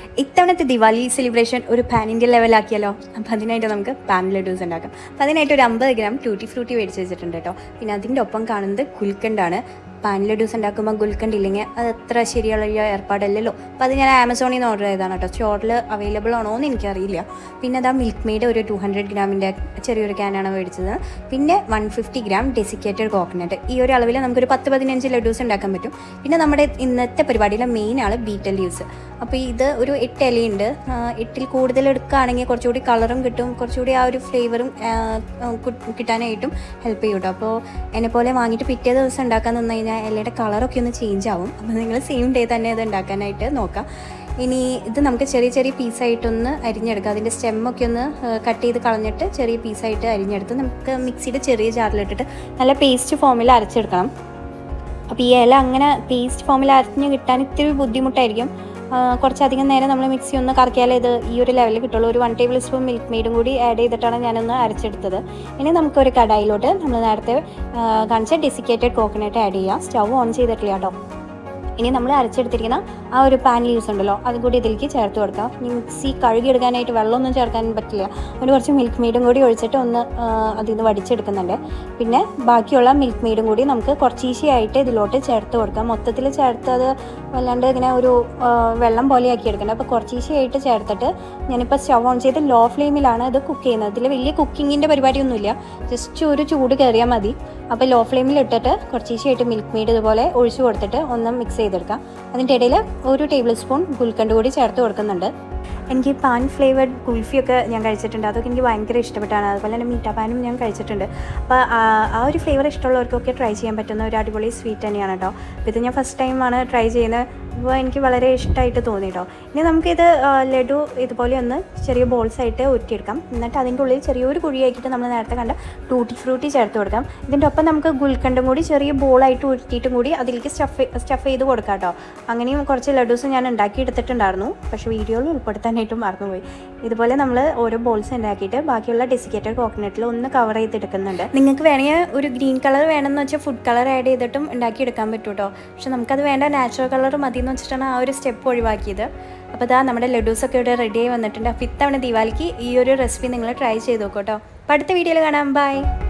ഇത്തവണത്തെ ദിവാലി സെലിബ്രേഷൻ ഒരു pan India ലെവലാക്കിയാലോ. അപ്പോൾ അതിനായിട്ട് നമുക്ക് പാൻ ലഡൂസ് ഉണ്ടാക്കാം. അപ്പോൾ അതിനായിട്ട് ഒരു 50 ഗ്രാം ടൂട്ടി ഫ്രൂട്ടി മേടിച്ച് വെച്ചിട്ടുണ്ട് കേട്ടോ. പിന്നെ അതിൻ്റെ ഒപ്പം കാണുന്നത് ഗുൽക്കണ്ടാണ്. പാൻ ലഡൂസ് ഉണ്ടാക്കുമ്പോൾ ഗുൽക്കണ്ട് ഇല്ലെങ്കിൽ അത് അത്ര ശരിയുള്ള ഏർപ്പാടല്ലല്ലോ. അപ്പോൾ അത് ഞാൻ ആമസോണിൽ നിന്ന് ഓർഡർ ചെയ്തതാണ് കേട്ടോ. സ്റ്റോറിൽ അവൈലബിൾ ആണോ എന്ന് എനിക്കറിയില്ല. പിന്നെ അതാ മിൽക്ക് മെയ്ഡ് ഒരു 200 ഗ്രാമിൻ്റെ ചെറിയൊരു ക്യാനാണ് മേടിച്ചത്. പിന്നെ 150 ഗ്രാം ഡെസിക്കേറ്റഡ് കോക്കനട്ട്. ഈ ഒരു അളവിൽ നമുക്കൊരു 10-15 ലഡൂസ് ഉണ്ടാക്കാൻ പറ്റും. പിന്നെ നമ്മുടെ ഇന്നത്തെ പരിപാടിയിലെ മെയിൻ ആൾ ബീറ്റൽ ലീവ്സ്. അപ്പോൾ ഇത് ഒരു 8 ഇലയുണ്ട്. 8 കൂടുതൽ എടുക്കുകയാണെങ്കിൽ കുറച്ചുകൂടി കളറും കിട്ടും, കുറച്ചുകൂടി ആ ഒരു ഫ്ലേവറും കിട്ടാനായിട്ടും ഹെൽപ്പ് ചെയ്യും കേട്ടോ. അപ്പോൾ എന്നെപ്പോലെ വാങ്ങിയിട്ട് പിറ്റേ ദിവസം ഉണ്ടാക്കാൻ നിന്ന് കഴിഞ്ഞാൽ ഇലയുടെ കളറൊക്കെ ഒന്ന് ചേഞ്ച് ആവും. അപ്പോൾ നിങ്ങൾ സെയിം ഡേ തന്നെ ഇത് ഉണ്ടാക്കാനായിട്ട് നോക്കാം. ഇനി ഇത് നമുക്ക് ചെറിയ ചെറിയ പീസായിട്ടൊന്ന് അരിഞ്ഞെടുക്കാം. അതിൻ്റെ സ്റ്റെമ്മൊക്കെ ഒന്ന് കട്ട് ചെയ്ത് കളഞ്ഞിട്ട് ചെറിയ പീസായിട്ട് അരിഞ്ഞെടുത്ത് നമുക്ക് മിക്സിയുടെ ചെറിയ ജാറിലിട്ടിട്ട് നല്ല പേസ്റ്റ് ഫോമിൽ അരച്ചെടുക്കണം. അപ്പോൾ ഈ ഇല അങ്ങനെ പേസ്റ്റ് ഫോമിൽ അരഞ്ഞ് കിട്ടാൻ ഇത്തിരി ബുദ്ധിമുട്ടായിരിക്കും. കുറച്ചധികം നേരം നമ്മൾ മിക്സി ഒന്ന് കറക്കിയാലേ ഇത് ഈ ഒരു ലെവലിൽ കിട്ടുള്ളൂ. ഒരു 1 ടേബിൾ സ്പൂൺ മിൽക്ക് മെയ്ഡും കൂടി ആഡ് ചെയ്തിട്ടാണ് ഞാനൊന്ന് അരച്ചെടുത്തത്. ഇനി നമുക്കൊരു കടായിലോട്ട് നമ്മൾ നേരത്തെ കാണിച്ച ഡെസിക്കേറ്റഡ് കോക്കനട്ട് ആഡ് ചെയ്യാം. സ്റ്റവ് ഓൺ ചെയ്തിട്ടില്ല കേട്ടോ. ഇനി നമ്മൾ അരച്ചെടുത്തിരിക്കുന്ന ആ ഒരു പാൻ ലീവ്സ് ഉണ്ടല്ലോ, അതും കൂടി ഇതിലേക്ക് ചേർത്ത് കൊടുക്കാം. ഇനി മിക്സി കഴുകിയെടുക്കാനായിട്ട് വെള്ളമൊന്നും ചേർക്കാൻ പറ്റില്ല. ഒരു കുറച്ച് മിൽക്ക് മെയ്ഡും കൂടി ഒഴിച്ചിട്ട് ഒന്ന് അതിൽ നിന്ന് വടിച്ചെടുക്കുന്നുണ്ട്. പിന്നെ ബാക്കിയുള്ള മിൽക്ക് മെയ്ഡും കൂടി നമുക്ക് കുറച്ച് ഈസിയായിട്ട് ഇതിലോട്ട് ചേർത്ത് കൊടുക്കാം. മൊത്തത്തിൽ ചേർത്ത് അത് വല്ലാണ്ട് ഇങ്ങനെ ഒരു വെള്ളം പോലെ ആക്കി എടുക്കേണ്ടത്. അപ്പോൾ കുറച്ച് ഈസിയായിട്ട് ചേർത്തിട്ട് ഞാനിപ്പോൾ സ്റ്റവ് ഓൺ ചെയ്ത് ലോ ഫ്ലെയിമിലാണ് ഇത് കുക്ക് ചെയ്യുന്നത്. ഇതിൽ വലിയ കുക്കിങ്ങിൻ്റെ പരിപാടിയൊന്നുമില്ല, ജസ്റ്റ് ഒരു ചൂട് കയറിയാൽ മതി. അപ്പോൾ ലോ ഫ്ലെയിമിൽ ഇട്ടിട്ട് കുറച്ച് ഈസിയായിട്ട് മിൽക്ക് മെയ്ഡ് ഇതുപോലെ ഒഴിച്ച് കൊടുത്തിട്ട് ഒന്ന് മിക്സ് ചെയ്തെടുക്കാം. അതിൻ്റെ ഇടയിൽ 1 ടേബിൾ സ്പൂൺ ഗുൽക്കണ്ട് കൂടി ചേർത്ത് കൊടുക്കുന്നുണ്ട്. എനിക്ക് പാൻ ഫ്ലേവർഡ് കുൽഫിയൊക്കെ ഞാൻ കഴിച്ചിട്ടുണ്ട്, അതൊക്കെ എനിക്ക് ഭയങ്കര ഇഷ്ടപ്പെട്ടാണ്. അതുപോലെ തന്നെ മീറ്റ പാനും ഞാൻ കഴിച്ചിട്ടുണ്ട്. അപ്പോൾ ആ ഒരു ഫ്ലേവർ ഇഷ്ടമുള്ളവർക്കൊക്കെ ട്രൈ ചെയ്യാൻ പറ്റുന്ന ഒരു അടിപൊളി സ്വീറ്റ് തന്നെയാണ് കേട്ടോ. അപ്പോൾ ഇത് ഞാൻ ഫസ്റ്റ് ടൈമാണ് ട്രൈ ചെയ്യുന്നത്. അപ്പോൾ എനിക്ക് വളരെ ഇഷ്ടമായിട്ട് തോന്നി കേട്ടോ. ഇനി നമുക്കിത് ലഡു ഇതുപോലെ ഒന്ന് ചെറിയ ബോൾസായിട്ട് ഉരുട്ടിയെടുക്കാം. എന്നിട്ട് അതിൻ്റെ ഉള്ളിൽ ചെറിയൊരു കുഴിയാക്കിയിട്ട് നമ്മൾ നേരത്തെ കണ്ട ടൂട്ടി ഫ്രൂട്ടി ചേർത്ത് കൊടുക്കാം. ഇതിൻ്റെ ഒപ്പം നമുക്ക് ഗുൽക്കണ്ടും കൂടി ചെറിയ ബോളായിട്ട് ഉരുട്ടിയിട്ടും കൂടി അതിലേക്ക് സ്റ്റഫ് ചെയ്ത് കൊടുക്കാം കേട്ടോ. അങ്ങനെയും കുറച്ച് ലഡൂസ് ഞാൻ ഉണ്ടാക്കിയെടുത്തിട്ടുണ്ടായിരുന്നു, പക്ഷേ വീഡിയോയിൽ ഉൾപ്പെടുത്താനായിട്ടും മറന്നുപോയി. ഇതുപോലെ നമ്മൾ ഓരോ ബോൾസ് ഉണ്ടാക്കിയിട്ട് ബാക്കിയുള്ള ഡെസിക്കേറ്റഡ് കോക്കനട്ടിൽ ഒന്ന് കവർ ചെയ്തെടുക്കുന്നുണ്ട്. നിങ്ങൾക്ക് വേണമെങ്കിൽ ഒരു ഗ്രീൻ കളർ വേണമെന്ന് വെച്ചാൽ ഫുഡ് കളർ ആഡ് ചെയ്തിട്ടും ഉണ്ടാക്കിയെടുക്കാൻ പറ്റും കേട്ടോ. പക്ഷെ നമുക്കത് വേണ്ട, നാച്ചുറൽ കളർ മതി എന്ന് വെച്ചിട്ടാണ് ആ ഒരു സ്റ്റെപ്പ് ഒഴിവാക്കിയത്. അപ്പോൾ ഇതാ നമ്മുടെ ലഡൂസൊക്കെ ഇവിടെ റെഡി ആയി വന്നിട്ടുണ്ട്. അപ്പോൾ ഇത്തവണ ദിവാലിക്ക് ഈ ഒരു റെസിപ്പി നിങ്ങൾ ട്രൈ ചെയ്ത് നോക്കൂ കേട്ടോ. അപ്പോൾ അടുത്ത വീഡിയോയിൽ കാണാം. ബൈ.